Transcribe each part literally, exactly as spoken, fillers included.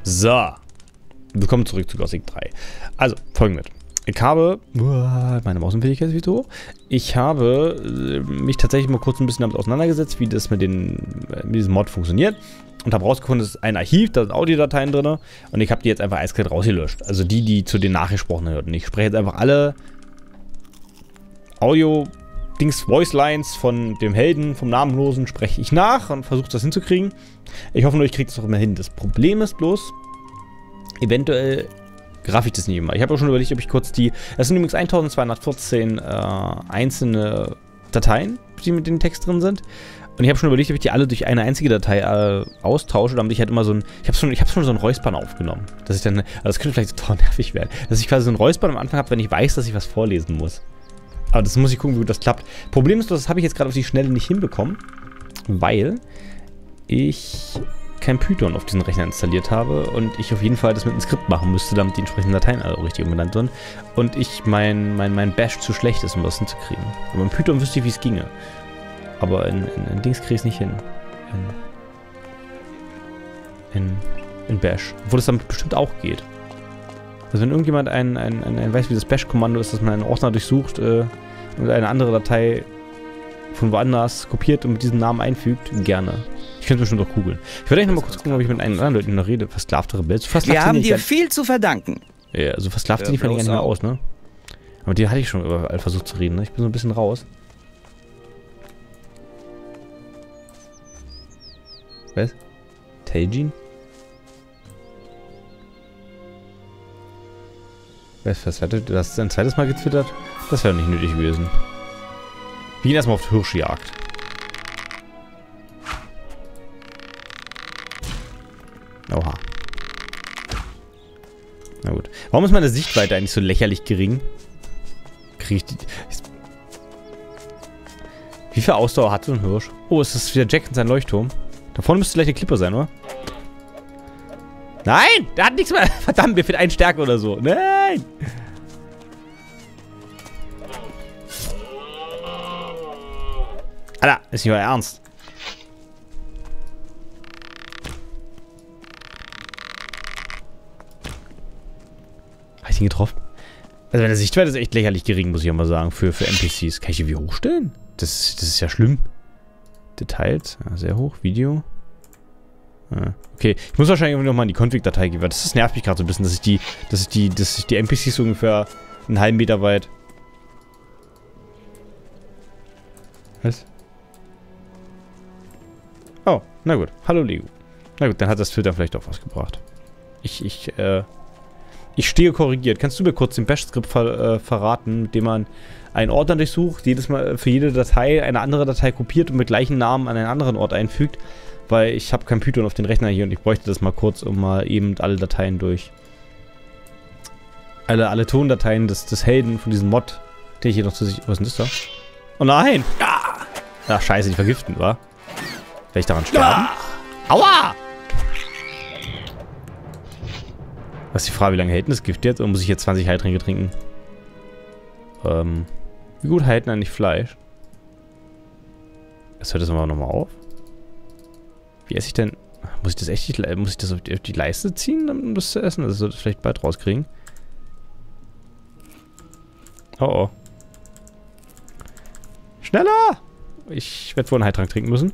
So. Willkommen zurück zu Gothic drei. Also, folgendes. Ich habe... Meine Mausenfähigkeit ist wieder hoch. Ich habe mich tatsächlich mal kurz ein bisschen damit auseinandergesetzt, wie das mit, den, mit diesem Mod funktioniert. Und habe rausgefunden, es ist ein Archiv, da sind Audiodateien drin. Und ich habe die jetzt einfach eiskalt rausgelöscht. Also die, die zu den Nachgesprochenen hörten. Ich spreche jetzt einfach alle Audio-Dings, Voice-Lines von dem Helden, vom Namenlosen, spreche ich nach und versuche das hinzukriegen. Ich hoffe nur, ich kriege das auch immer hin. Das Problem ist bloß, eventuell graf ich das nicht immer. Ich habe auch schon überlegt, ob ich kurz die... Das sind übrigens eintausendzweihundertvierzehn äh, einzelne Dateien, die mit dem Text drin sind. Und ich habe schon überlegt, ob ich die alle durch eine einzige Datei äh, austausche, damit ich halt immer so ein... Ich habe schon, ich hab schon so ein Räuspern aufgenommen. Dass ich dann... Also das könnte vielleicht total nervig werden. Dass ich quasi so ein Räuspern am Anfang habe, wenn ich weiß, dass ich was vorlesen muss. Aber das muss ich gucken, wie gut das klappt. Problem ist, das habe ich jetzt gerade auf die Schnelle nicht hinbekommen, weil ich kein Python auf diesen Rechner installiert habe und ich auf jeden Fall das mit einem Skript machen müsste, damit die entsprechenden Dateien alle richtig umbenannt sind. Und ich mein, mein, mein Bash zu schlecht ist, um das hinzukriegen. Aber in Python wüsste ich, wie es ginge. Aber in, in, in Dings kriege ich es nicht hin. In, in, in Bash. Obwohl es damit bestimmt auch geht. Also wenn irgendjemand ein, ein, ein, ein weiß, wie das Bash-Kommando ist, dass man einen Ordner durchsucht äh, und eine andere Datei von woanders kopiert und mit diesem Namen einfügt, gerne. Ich könnte bestimmt auch googeln. Ich würde eigentlich noch mal kurz gucken, ob ich mit einem anderen Leuten noch rede. Versklavte Rebells. Wir haben dir viel zu verdanken. Ja, also versklavte die fällt gar nicht mehr aus, ne? Aber die hatte ich schon überall versucht zu reden, ne? Ich bin so ein bisschen raus. Was? Teljin? Was, was hat du hast ein zweites Mal getwittert? Das wäre nicht nötig gewesen. Wir gehen erstmal auf die Hirschjagd. Oha. Na gut. Warum ist meine Sichtweite eigentlich so lächerlich gering? Krieg ich die... Wie viel Ausdauer hat so ein Hirsch? Oh, ist das wieder Jack in seinem Leuchtturm? Da vorne müsste gleich eine Klippe sein, oder? Nein! Der hat nichts mehr! Verdammt, mir fehlt ein Stärke oder so. Nein! Alter, ist nicht euer Ernst. Habe ich ihn getroffen? Also meine Sichtweite ist echt lächerlich gering, muss ich ja mal sagen, für, für N P Cs. Kann ich die wie hochstellen? Das, das ist ja schlimm. Details, ja, sehr hoch. Video. Ja, okay, ich muss wahrscheinlich noch mal in die Config-Datei gehen, weil das, das nervt mich gerade so ein bisschen, dass ich die, dass ich die, dass ich die N P Cs so ungefähr einen halben Meter weit. Was? Oh, na gut. Hallo Lego. Na gut, dann hat das Filter vielleicht auch was gebracht. Ich, ich, äh... Ich stehe korrigiert. Kannst du mir kurz den Bash-Skript ver äh, verraten, mit dem man einen Ordner durchsucht, jedes Mal für jede Datei eine andere Datei kopiert und mit gleichen Namen an einen anderen Ort einfügt? Weil ich habe kein Python auf den Rechner hier und ich bräuchte das mal kurz, um mal eben alle Dateien durch... Alle, alle Tondateien des, des Helden von diesem Mod, den ich hier noch zu sich... Was ist denn das da? Oh nein! Ach scheiße, die vergiften, wa? Werde ich daran sterben? Aua! Was ist die Frage, wie lange hält denn das Gift jetzt? Oder muss ich jetzt zwanzig Heiltränke trinken? Ähm, wie gut halten eigentlich Fleisch? Das hört das aber nochmal auf. Wie esse ich denn? Muss ich das echt, muss ich das auf die, auf die Leiste ziehen, um das zu essen? Also sollte ich vielleicht bald rauskriegen. Oh oh. Schneller! Ich werde wohl einen Heiltrank trinken müssen.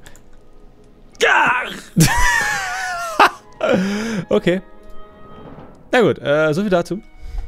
Okay. Na gut, äh, so viel dazu.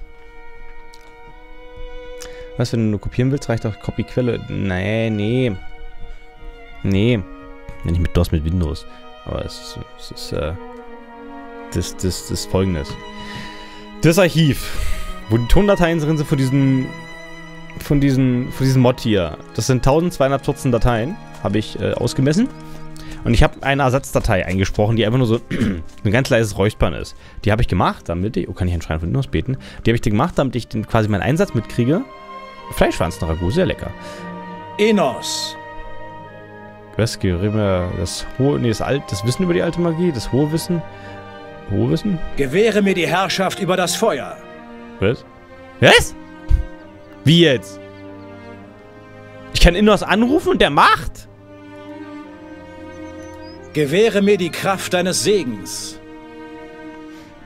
Was, wenn du nur kopieren willst, reicht auch Copy-Quelle. Nee, nee. Nee. Nicht mit DOS, mit Windows. Aber es ist, es ist, äh, das, das, das ist Folgendes. Das Archiv, wo die Tondateien drin sind von diesen, von diesen, von diesem Mod hier. Das sind eintausendzweihundertvierzehn Dateien, habe ich äh, ausgemessen. Und ich habe eine Ersatzdatei eingesprochen, die einfach nur so ein ganz leises Räuspern ist. Die habe ich gemacht, damit ich... Oh, kann ich einen Schrein von Windows beten? Die habe ich gemacht, damit ich den, quasi meinen Einsatz mitkriege. Fleischschwanz-Ragout, sehr lecker. Enos. Was? Das hohe... Nee, das, Alt, das Wissen über die alte Magie? Das hohe Wissen? Hohe Wissen? Gewähre mir die Herrschaft über das Feuer. Was? Was? Wie jetzt? Ich kann Enos anrufen und der macht? Gewähre mir die Kraft deines Segens.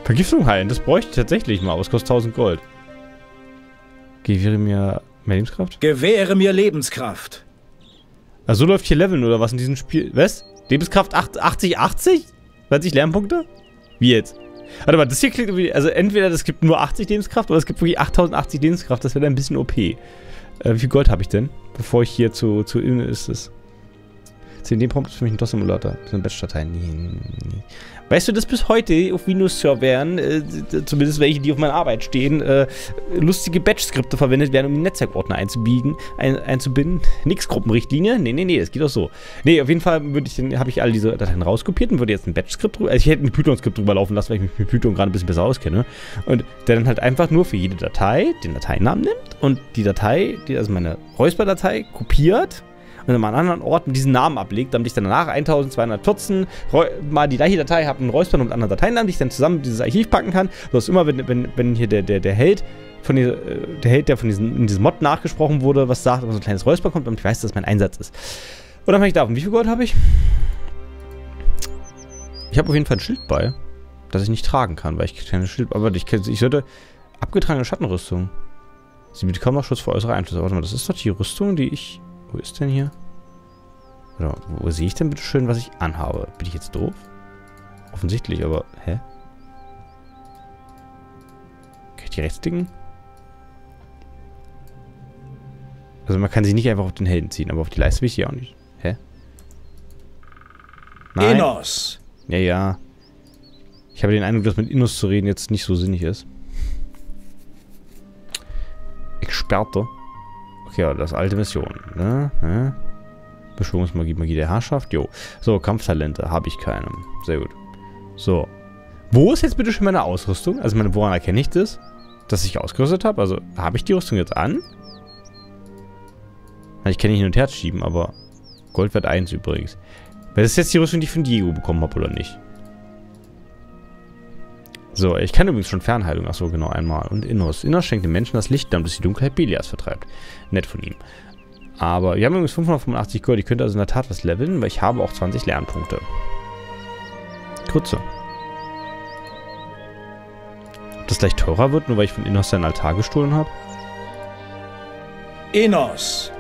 Vergiftung heilen, das bräuchte ich tatsächlich mal, aber es kostet tausend Gold. Gewähre mir mehr Lebenskraft? Gewähre mir Lebenskraft. Also so läuft hier Leveln oder was in diesem Spiel? Was? Lebenskraft achtzig, achtzig? zwanzig Lernpunkte? Wie jetzt? Warte mal, das hier klingt irgendwie... Also entweder das gibt nur achtzig Lebenskraft oder es gibt wirklich achttausendachtzig Lebenskraft. Das wäre dann ein bisschen O P. Äh, wie viel Gold habe ich denn? Bevor ich hier zu... zu ist es. C D Prompt ist für mich ein DOS-Simulator. Das sind Batch-Dateien. Nee, nee. Weißt du, dass bis heute auf Windows-Servern, äh, zumindest welche, die auf meiner Arbeit stehen, äh, lustige Batch-Skripte verwendet werden, um den Netzwerkordner einzubiegen, ein, einzubinden? Nix Gruppenrichtlinie? Nee, nee, nee, das geht auch so. Nee, auf jeden Fall würde ich habe ich all diese Dateien rauskopiert und würde jetzt ein Batch-Skript drüber, also ich hätte ein Python-Skript drüber laufen lassen, weil ich mich mit Python gerade ein bisschen besser auskenne. Und der dann halt einfach nur für jede Datei den Dateinamen nimmt und die Datei, die, also meine Räusper-Datei, kopiert und an einem anderen Ort mit diesen Namen ablegt, damit ich dann danach eintausendzweihundertvierzehn mal die gleiche Datei habe, einen Räuspern und einen anderen Dateinamen, die ich dann zusammen in dieses Archiv packen kann, sodass immer, wenn, wenn, wenn hier der, der, der Held, von die, der Held, der von diesen, in diesem Mod nachgesprochen wurde, was sagt, aber so ein kleines Räusper kommt, damit ich weiß, dass das mein Einsatz ist. Und dann fange ich davon. Wie viel Gold habe ich? Ich habe auf jeden Fall ein Schild bei, das ich nicht tragen kann, weil ich keine Schild... Aber ich, ich sollte... Abgetragene Schattenrüstung. Sie bietet kaum noch Schutz vor äußerer Einflüsse. Warte mal, das ist doch die Rüstung, die ich... Wo ist denn hier? Oder wo sehe ich denn bitte schön, was ich anhabe? Bin ich jetzt doof? Offensichtlich, aber... Hä? Kann ich die rechtsklicken? Also man kann sie nicht einfach auf den Helden ziehen, aber auf die Leiste will ich sie auch nicht. Hä? Nein. Innos. Ja, ja. Ich habe den Eindruck, dass mit Innos zu reden jetzt nicht so sinnig ist. Experte. Okay, ja, das ist alte Mission. Ne? Ne? Beschwörungsmagie, Magie der Herrschaft. Jo. So, Kampftalente. Habe ich keine. Sehr gut. So. Wo ist jetzt bitte schon meine Ausrüstung? Also, meine, woran erkenne ich das? Dass ich ausgerüstet habe? Also, habe ich die Rüstung jetzt an? Ich kann nicht hin und her schieben, aber Goldwert eins übrigens. Weil das ist jetzt die Rüstung, die ich von Diego bekommen habe, oder nicht? So, ich kann übrigens schon Fernheilung. Achso, genau, einmal. Und Innos. Innos schenkt dem Menschen das Licht, damit es die Dunkelheit Belias vertreibt. Nett von ihm. Aber wir haben übrigens fünfhundertfünfundachtzig Gold. Ich könnte also in der Tat was leveln, weil ich habe auch zwanzig Lernpunkte. Kurze. Ob das gleich teurer wird, nur weil ich von Innos seinen Altar gestohlen habe? Innos.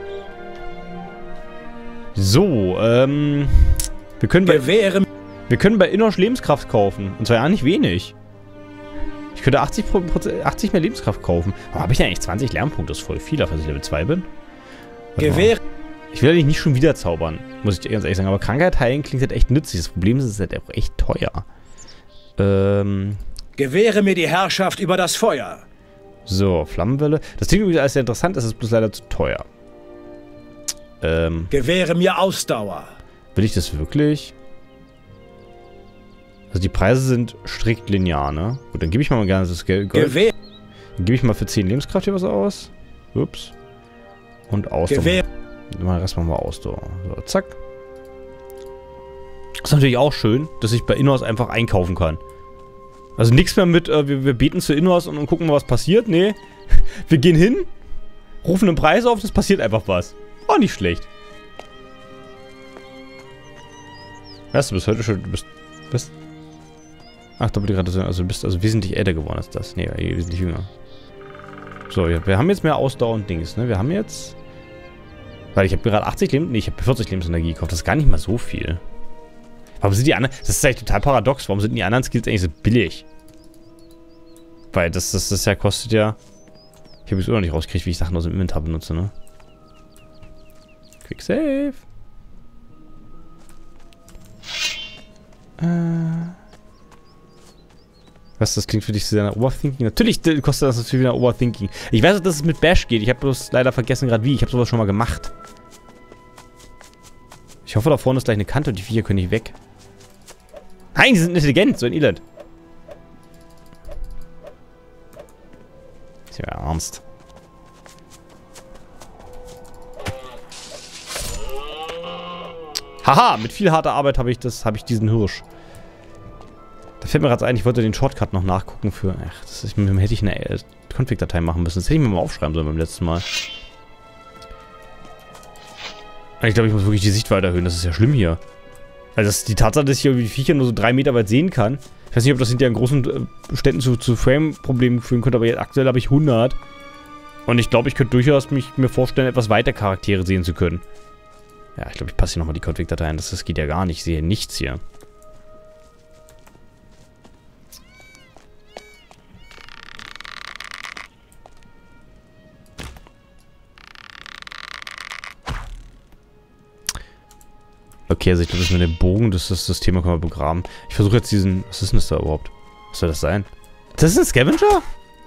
So, ähm... Wir können bei, Gewähre. wir können bei Innos Lebenskraft kaufen. Und zwar ja nicht wenig. Ich könnte achtzig, achtzig mehr Lebenskraft kaufen. Aber habe ich ja eigentlich zwanzig Lernpunkte? Das ist voll viel, dafür, dass ich Level zwei bin. Gewähre. Ich will eigentlich nicht schon wieder zaubern, muss ich dir ganz ehrlich sagen. Aber Krankheit heilen klingt halt echt nützlich. Das Problem ist, es ist halt auch echt teuer. Ähm... Gewähre mir die Herrschaft über das Feuer. So, Flammenwelle. Das klingt übrigens alles sehr interessant, das ist bloß leider zu teuer. Ähm... Gewähre mir Ausdauer. Will ich das wirklich? Also die Preise sind strikt linear, ne? Gut, dann gebe ich mal gerne das Geld. Gewähre. Dann gebe ich mal für zehn Lebenskraft hier was aus. Ups. Und Ausdauer. Gewähre. Den Rest machen wir Ausdauer. So, zack. Ist natürlich auch schön, dass ich bei Innos einfach einkaufen kann. Also nichts mehr mit, äh, wir, wir beten zu Innos und, und gucken mal, was passiert. Nee. Wir gehen hin, rufen einen Preis auf, es passiert einfach was. Auch nicht schlecht. Weißt du, du bist heute schon, du bist, bist ach, doppelte Gradation, also du bist also wesentlich älter geworden als das. Nee, wesentlich jünger. So, ja, wir haben jetzt mehr Ausdauer und Dings, ne? Wir haben jetzt, weil ich habe gerade achtzig Leben, nee, ich habe vierzig Lebensenergie gekauft, das ist gar nicht mal so viel. Warum sind die anderen, das ist eigentlich total paradox, warum sind die anderen Skills eigentlich so billig? Weil das, das, das ja kostet ja, ich habe jetzt immer noch nicht rausgekriegt, wie ich Sachen aus dem Inventar benutze, ne? Quick Save. Äh. Was, das klingt für dich sehr nach Overthinking? Natürlich kostet das natürlich wieder Overthinking. Ich weiß auch, dass es mit Bash geht. Ich habe bloß leider vergessen gerade wie. Ich habe sowas schon mal gemacht. Ich hoffe, da vorne ist gleich eine Kante und die Viecher können nicht weg. Nein, die sind intelligent. So ein Elend. Ist ja ernst. Haha, mit viel harter Arbeit habe ich das, habe ich diesen Hirsch. Da fällt mir gerade ein, ich wollte den Shortcut noch nachgucken für... Ach, das ist, hätte ich eine äh, Config-Datei machen müssen. Das hätte ich mir mal aufschreiben sollen beim letzten Mal. Ich glaube, ich muss wirklich die Sichtweite erhöhen. Das ist ja schlimm hier. Also das, die Tatsache, dass ich hier die Viecher nur so drei Meter weit sehen kann. Ich weiß nicht, ob das hinterher in großen äh, Städten zu, zu Frame-Problemen führen könnte, aber jetzt aktuell habe ich hundert. Und ich glaube, ich könnte durchaus mich, mir vorstellen, etwas weiter Charaktere sehen zu können. Ja, ich glaube, ich passe hier nochmal die Config-Dateien. Das, das geht ja gar nicht. Ich sehe nichts hier. Okay, also ich glaube, das mit dem Bogen, das, das, das Thema können wir begraben. Ich versuche jetzt diesen... Was ist denn das da überhaupt? Was soll das sein? Das ist ein Scavenger?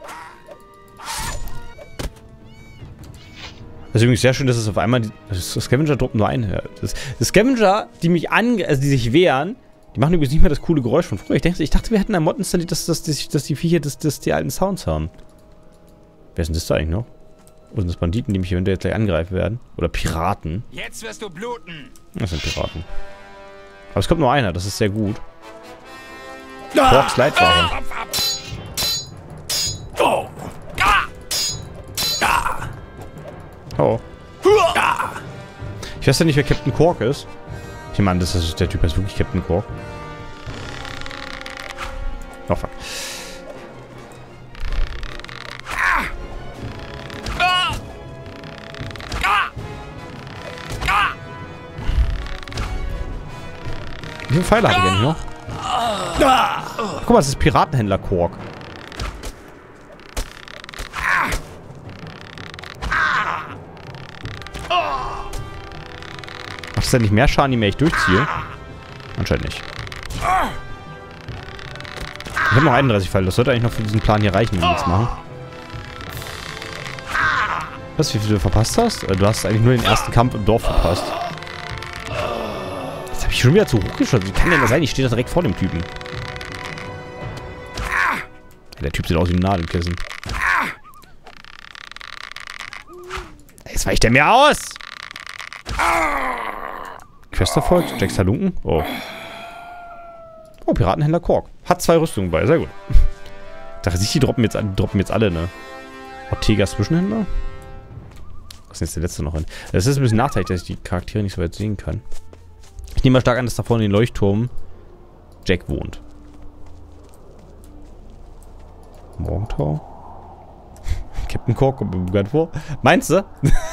Das ist übrigens sehr schön, dass es auf einmal... Die, das Scavenger droppt nur ein. Ja, das, das Scavenger, die mich an... Also die sich wehren, die machen übrigens nicht mehr das coole Geräusch von früher. Ich, denke, ich dachte, wir hätten einen Mod installiert, dass, dass, dass, dass die Viecher dass, dass die alten Sounds haben. Wer ist denn das da eigentlich noch? Oder sind das Banditen, die mich eventuell jetzt gleich angreifen werden? Oder Piraten? Jetzt wirst du bluten! Das sind Piraten. Aber es kommt nur einer, das ist sehr gut. Quarks Leitware. Oh! Oh. Ich weiß ja nicht, wer Captain Quark ist. Ich meine, das ist der Typ, ist wirklich Captain Quark. Oh fuck. Wie viele Pfeile habe ich eigentlich noch? Guck mal, das ist Piratenhändler Quark. Macht das denn nicht mehr Schaden, je mehr ich durchziehe? Anscheinend nicht. Ich habe noch einunddreißig Pfeile. Das sollte eigentlich noch für diesen Plan hier reichen, wenn wir nichts machen. Was, wie viel du verpasst hast? Du hast eigentlich nur den ersten Kampf im Dorf verpasst. Jetzt habe ich schon wieder zu hoch geschossen. Wie kann denn das sein? Ich stehe da direkt vor dem Typen. Der Typ sieht aus wie ein Nadelkissen. Jetzt weicht er mir aus! Quest erfolgt. Jacks Halunken. Oh. Oh, Piratenhändler Quark. Hat zwei Rüstungen bei. Sehr gut. Ich dachte nicht, die droppen jetzt, die droppen jetzt alle, ne? Ortega Zwischenhändler? Was ist jetzt der letzte noch hin? Das ist ein bisschen nachteilig, dass ich die Charaktere nicht so weit sehen kann. Ich nehme mal stark an, dass da vorne in den Leuchtturm Jack wohnt. Morgentau? Captain Quark kommt mir bekannt vor. Meinst du?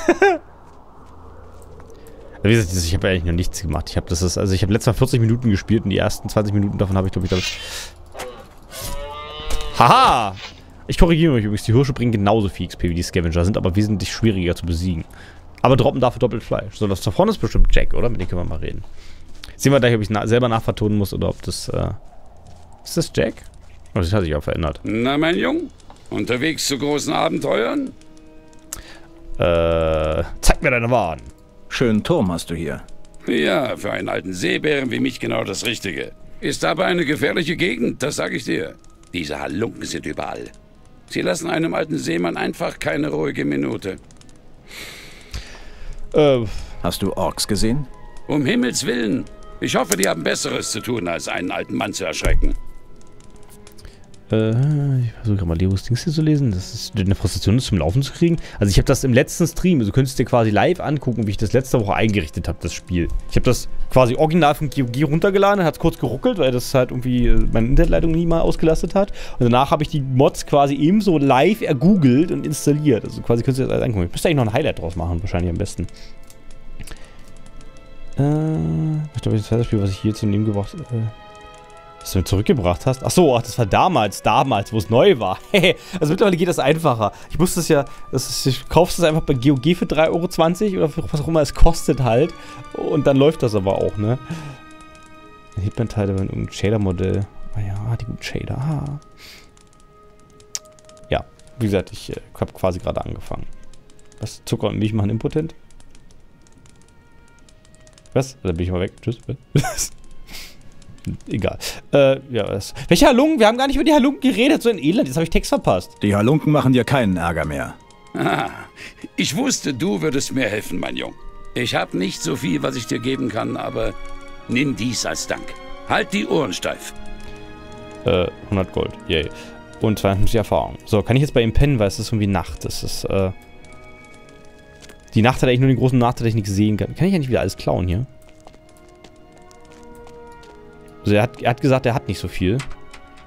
Wie gesagt, ich habe ja eigentlich noch nichts gemacht. Ich habe das ist, also ich habe letztes Mal vierzig Minuten gespielt und die ersten zwanzig Minuten davon habe ich, glaube ich, damit. Haha! Ich korrigiere mich übrigens, die Hirsche bringen genauso viel X P wie die Scavenger, sind aber wesentlich schwieriger zu besiegen. Aber droppen dafür doppelt Fleisch. So, das da vorne ist bestimmt Jack, oder? Mit dem können wir mal reden. Sehen wir gleich, ob ich na selber nachvertonen muss oder ob das, äh... Ist das Jack? Oh, das hat sich auch verändert. Na, mein Jung? Unterwegs zu großen Abenteuern? Äh... Zeig mir deine Waren. Schönen Turm hast du hier. Ja, für einen alten Seebären wie mich genau das Richtige. Ist aber eine gefährliche Gegend, das sag ich dir. Diese Halunken sind überall. Sie lassen einem alten Seemann einfach keine ruhige Minute. Äh... Hast du Orks gesehen? Um Himmels Willen. Ich hoffe, die haben Besseres zu tun, als einen alten Mann zu erschrecken. Äh, ich versuche gerade mal Leos Dings hier zu lesen. Das ist eine Frustration, das zum Laufen zu kriegen. Also ich habe das im letzten Stream, also du könntest dir quasi live angucken, wie ich das letzte Woche eingerichtet habe, das Spiel. Ich habe das quasi original von G O G runtergeladen, hat es kurz geruckelt, weil das halt irgendwie meine Internetleitung nie mal ausgelastet hat. Und danach habe ich die Mods quasi ebenso live ergoogelt und installiert. Also quasi könntest du das alles angucken. Ich müsste eigentlich noch ein Highlight draus machen, wahrscheinlich am besten. Äh, ich glaube, das zweite Spiel, was ich hier zum Leben gebracht habe. Äh, was du mir zurückgebracht hast? Achso, ach, das war damals, damals, wo es neu war. Also mittlerweile geht das einfacher. Ich musste es ja, das ist, ich kaufst es einfach bei G O G für drei Euro zwanzig oder für was auch immer es kostet halt. Und dann läuft das aber auch, ne? Hitman-Teile waren irgendein Shader-Modell. Ah ja, die guten Shader. Ah. Ja, wie gesagt, ich äh, habe quasi gerade angefangen. Was? Zucker und Milch machen impotent? Was? Oder bin ich mal weg? Tschüss. Egal. Äh, ja, was? Welche Halunken? Wir haben gar nicht über die Halunken geredet. So ein Elend. Jetzt habe ich Text verpasst. Die Halunken machen dir keinen Ärger mehr. Ah, ich wusste, du würdest mir helfen, mein Jung. Ich habe nicht so viel, was ich dir geben kann, aber nimm dies als Dank. Halt die Ohren steif. Äh, hundert Gold. Yay. Und zweihundertfünfzig Erfahrung. So, kann ich jetzt bei ihm pennen, weil es ist irgendwie Nacht. Das ist, äh... Die Nacht hat eigentlich nur den großen Nachteil, dass ich nichts sehen kann. Kann ich ja nicht wieder alles klauen hier? Also er hat, er hat gesagt, er hat nicht so viel.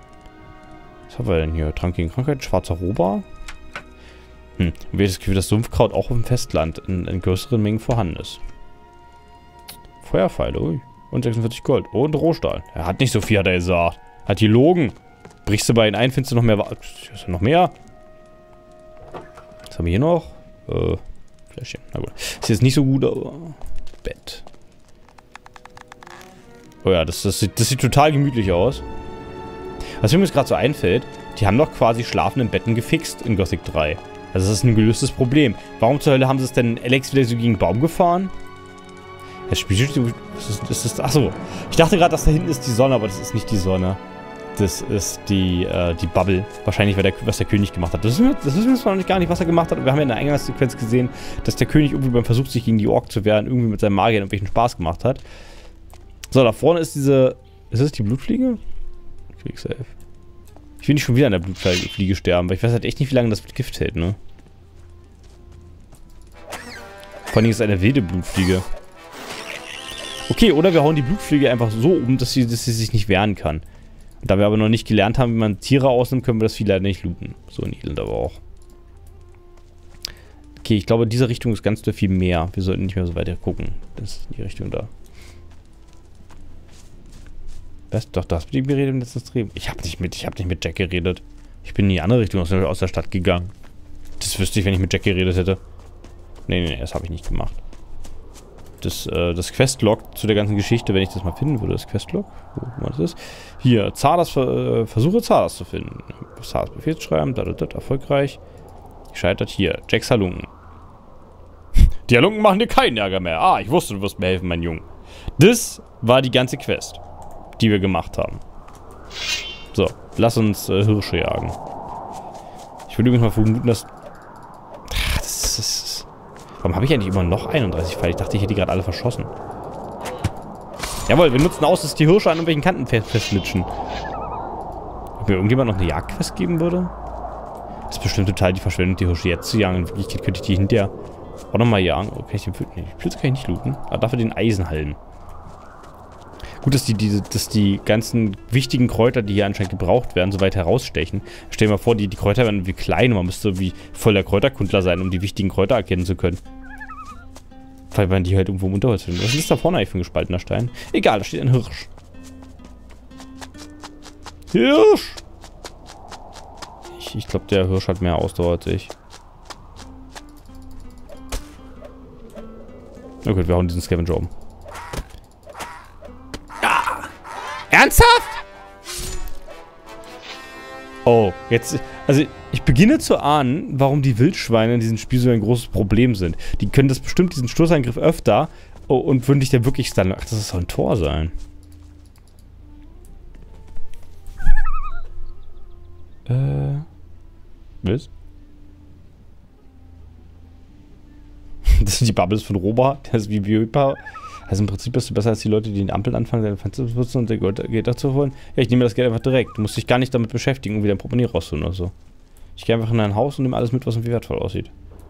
Was haben wir denn hier? Trank gegen Krankheit, schwarzer Rohbar. Hm. Und wir haben das Gefühl, dass Sumpfkraut auch auf dem Festland in, in größeren Mengen vorhanden ist. Feuerpfeile, ui. Und sechsundvierzig Gold. Und Rohstahl. Er hat nicht so viel, hat er gesagt. Hat die Logen. Brichst du bei ihnen ein, findest du noch mehr... Ist da noch mehr? Was haben wir hier noch? Äh, Fläschchen. Na gut. Ist jetzt nicht so gut, aber... Bett. Oh ja, das, das, sieht, das sieht total gemütlich aus. Was mir jetzt gerade so einfällt, die haben doch quasi schlafenden Betten gefixt in Gothic drei. Also das ist ein gelöstes Problem. Warum zur Hölle haben sie es denn Alex wieder so gegen den Baum gefahren? Das Spiel... Das ist, das ist, achso. Ich dachte gerade, dass da hinten ist die Sonne, aber das ist nicht die Sonne. Das ist die, äh, die Bubble. Wahrscheinlich, weil der, was der König gemacht hat. Das wissen, wir, das wissen wir zwar noch nicht gar nicht, was er gemacht hat. Wir haben ja in der Eingangssequenz gesehen, dass der König irgendwie beim Versuch, sich gegen die Ork zu wehren, irgendwie mit seinem Magier irgendwelchen Spaß gemacht hat. So, da vorne ist diese... Ist das die Blutfliege? Quick Save. Ich will nicht schon wieder an der Blutfliege sterben, weil ich weiß halt echt nicht, wie lange das Gift hält, ne? Vor allem ist es eine wilde Blutfliege. Okay, oder wir hauen die Blutfliege einfach so um, dass sie, dass sie sich nicht wehren kann. Da wir aber noch nicht gelernt haben, wie man Tiere ausnimmt, können wir das Vieh leider nicht looten. So ein Elend aber auch. Okay, ich glaube, diese Richtung ist ganz viel mehr. Wir sollten nicht mehr so weiter gucken. Das ist die Richtung da. Was? Doch, das mit ihm geredet im letzten Stream. Ich habe nicht mit, ich habe nicht mit Jack geredet. Ich bin in die andere Richtung aus der, aus der Stadt gegangen. Das wüsste ich, wenn ich mit Jack geredet hätte. Nee, nee, nee, das habe ich nicht gemacht. Das, äh, das Questlog zu der ganzen Geschichte, wenn ich das mal finden würde, das Questlog, wo man das ist. Hier, Zardas, äh, versuche Zardas zu finden. Zardas Befehlsschreiben, da, da, da, erfolgreich. Gescheitert hier, Jacks Halunken. Die Halunken machen dir keinen Ärger mehr. Ah, ich wusste, du wirst mir helfen, mein Junge. Das war die ganze Quest, die wir gemacht haben. So, lass uns äh, Hirsche jagen. Ich würde übrigens mal vermuten, dass... Ach, das ist... Warum habe ich eigentlich immer noch einunddreißig Pfeile? Ich dachte, ich hätte die gerade alle verschossen. Jawohl, wir nutzen aus, dass die Hirsche an irgendwelchen Kanten fest festlitschen. Ob mir irgendjemand noch eine Jagdquest geben würde? Das ist bestimmt total die Verschwendung, die Hirsche jetzt zu jagen. In Wirklichkeit könnte ich die hinterher auch nochmal jagen. Oh, kann ich den Pilz? Nee, Pilze kann ich nicht looten. Aber dafür den Eisenhalm. Gut, dass die, diese, dass die ganzen wichtigen Kräuter, die hier anscheinend gebraucht werden, so weit herausstechen. Stell dir mal vor, die, die Kräuter werden wie klein und man müsste wie voll der Kräuterkundler sein, um die wichtigen Kräuter erkennen zu können. Weil man die halt irgendwo im Unterholz findet. Was ist da vorne eigentlich für ein gespaltener Stein? Egal, da steht ein Hirsch. Hirsch! Ich, ich glaube, der Hirsch hat mehr Ausdauer als ich. Na gut, wir hauen diesen Scavenger um. Ernsthaft? Oh, jetzt... Also, ich beginne zu ahnen, warum die Wildschweine in diesem Spiel so ein großes Problem sind. Die können das bestimmt, diesen Stoßangriff öfter oh, und würden dich da wirklich stunnen. Ach, das soll ein Tor sein. Äh... Was? Das sind die Bubbles von Roba. Das ist wie Viper. Also im Prinzip bist du besser als die Leute, die in Ampeln anfangen, deine Fenster zu putzen und der Geld dazu holen. Ja, ich nehme das Geld einfach direkt. Du musst dich gar nicht damit beschäftigen, um wieder ein Portemonnaie rauszuholen oder so. Ich gehe einfach in ein Haus und nehme alles mit, was irgendwie wertvoll aussieht.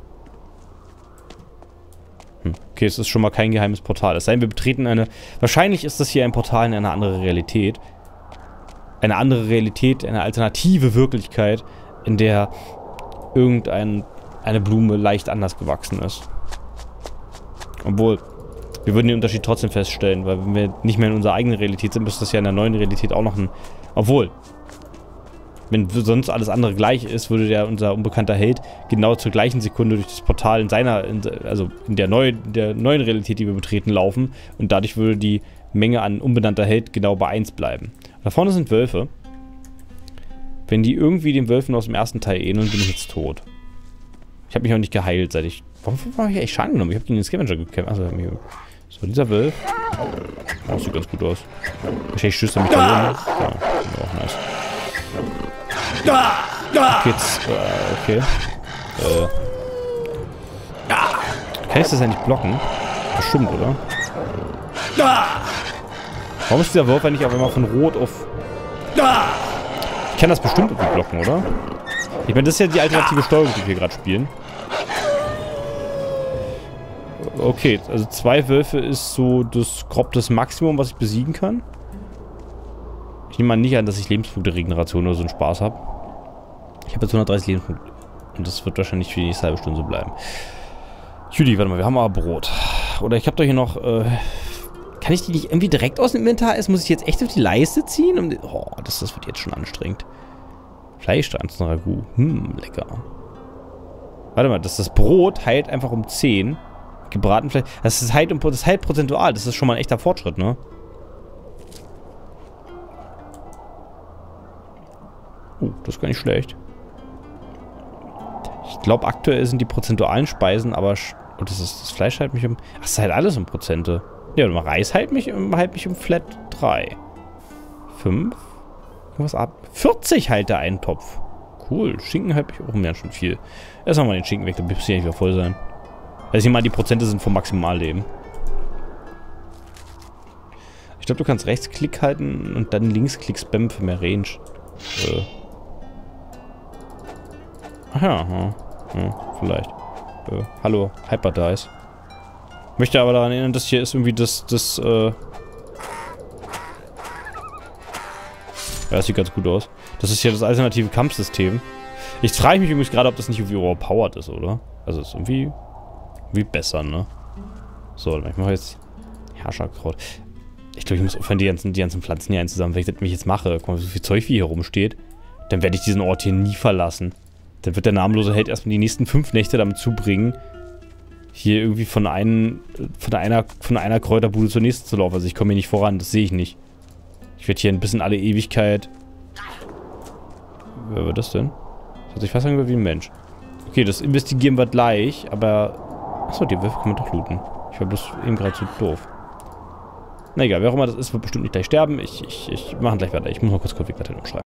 Hm. Okay, es ist schon mal kein geheimes Portal. Es sei denn, wir betreten eine... Wahrscheinlich ist das hier ein Portal in eine andere Realität. Eine andere Realität, eine alternative Wirklichkeit, in der irgendeine Blume leicht anders gewachsen ist. Obwohl... Wir würden den Unterschied trotzdem feststellen, weil wenn wir nicht mehr in unserer eigenen Realität sind, müsste das ja in der neuen Realität auch noch ein... Obwohl, wenn sonst alles andere gleich ist, würde der unser unbekannter Held genau zur gleichen Sekunde durch das Portal in seiner, in, also in der, neu, der neuen Realität, die wir betreten, laufen und dadurch würde die Menge an unbenannter Held genau bei eins bleiben. Da vorne sind Wölfe. Wenn die irgendwie den Wölfen aus dem ersten Teil ähneln, bin ich jetzt tot. Ich habe mich auch nicht geheilt, seit ich... Warum habe ich echt Schaden genommen? Ich habe gegen den Scavenger gekämpft. Also, so, dieser Wölf. Oh, sieht ganz gut aus. Wahrscheinlich stößt er mich da oben. Ja, auch nice. Okay, jetzt, äh, okay. Äh. Kann ich das eigentlich blocken? Bestimmt, oder? Warum ist dieser Wurf eigentlich auf einmal von Rot auf... Ich kann das bestimmt irgendwie blocken, oder? Ich meine, das ist ja die alternative Steuerung, die wir gerade spielen. Okay, also zwei Wölfe ist so das grob das Maximum, was ich besiegen kann. Ich nehme mal nicht an, dass ich Lebenspunkte-Regeneration oder so einen Spaß habe. Ich habe jetzt hundertdreißig Lebenspunkte. Und das wird wahrscheinlich für die nächste halbe Stunde so bleiben. Judy, warte mal, wir haben aber Brot. Oder ich habe doch hier noch, äh... Kann ich die nicht irgendwie direkt aus dem Inventar essen? Muss ich jetzt echt auf die Leiste ziehen? Um die, oh, das, das wird jetzt schon anstrengend. Fleischstanzen Ragout. Hm, lecker. Warte mal, das, das Brot heilt einfach um zehn. Gebraten Fleisch. Das ist halt, das ist halt prozentual. Das ist schon mal ein echter Fortschritt, ne? Uh, das ist gar nicht schlecht. Ich glaube, aktuell sind die prozentualen Speisen, aber... Oh, das, ist, das Fleisch halt mich um... Ach, das ist halt alles um Prozente. Ja, und Reis halt mich, halt mich um Flat drei. fünf? Irgendwas ab. vierzig halt der Eintopf. Cool. Schinken halt mich auch mehr schon viel. Erst mal den Schinken weg, dann muss hier nicht wieder voll sein. Also ich meine, die Prozente sind vom Maximalleben. Ich glaube, du kannst Rechtsklick halten und dann Linksklick spammen für mehr Range. Äh. Ach ja, ja, ja vielleicht. Äh, hallo, Hyperdice. Möchte aber daran erinnern, dass hier ist irgendwie das, das, äh... Ja, das sieht ganz gut aus. Das ist hier das alternative Kampfsystem. Ich frage mich übrigens gerade, ob das nicht irgendwie overpowered ist, oder? Also, ist irgendwie... Irgendwie besser, ne? So, ich mache jetzt... Herrscherkraut. Ich glaube, ich muss aufhören, die ganzen, die ganzen Pflanzen hier einzusammeln. Wenn ich das mich jetzt mache, guck mal, so viel Zeug wie hier rumsteht, dann werde ich diesen Ort hier nie verlassen. Dann wird der namenlose Held erstmal die nächsten fünf Nächte damit zubringen, hier irgendwie von, einen, von, einer, von einer Kräuterbude zur nächsten zu laufen. Also ich komme hier nicht voran, das sehe ich nicht. Ich werde hier ein bisschen alle Ewigkeit... Wer war das denn? Das hat sich fast angehört wie ein Mensch. Okay, das investigieren wir gleich, aber... Achso, die Wölfe kann man doch looten. Ich war bloß eben gerade so doof. Na egal, wer auch immer das ist, wird bestimmt nicht gleich sterben. Ich, ich, ich mache gleich weiter. Ich muss mal kurz Konfiguration umschreiben.